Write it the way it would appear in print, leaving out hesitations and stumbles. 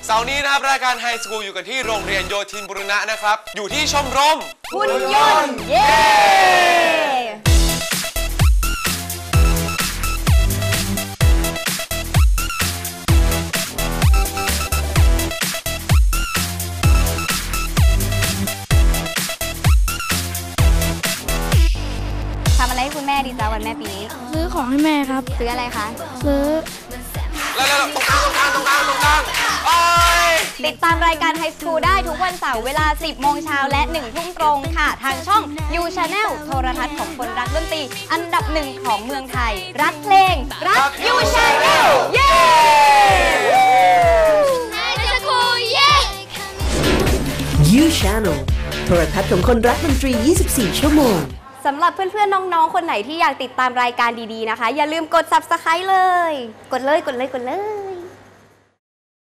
เสาร์นี้นะครับรายการไฮสคูลอยู่กันที่โรงเรียนโยธินบุรณะนะครับอยู่ที่ชมรมหุ่นยนต์เย้ทำอะไรให้คุณแม่ดีจ้าวันแม่ปีนี้ซื้อของให้แม่ครับซื้ออะไรคะซื้อแล้วตรงกลางติดตามรายการไฮสคูลได้ทุกวันเสาร์เวลา 10 โมงเช้าและ 1 ทุ่มตรงค่ะทางช่อง You Channel โทรทัศน์ของคนรักดนตรีอันดับ 1 ของเมืองไทยรักเพลงรัก You Channel เย้ไฮสคูลเย้ You Channel โทรทัศน์ของคนรักดนตรี 24 ชั่วโมงสำหรับเพื่อนๆน้องๆคนไหนที่อยากติดตามรายการดีๆนะคะอย่าลืมกด Subscribe เลยกดเลย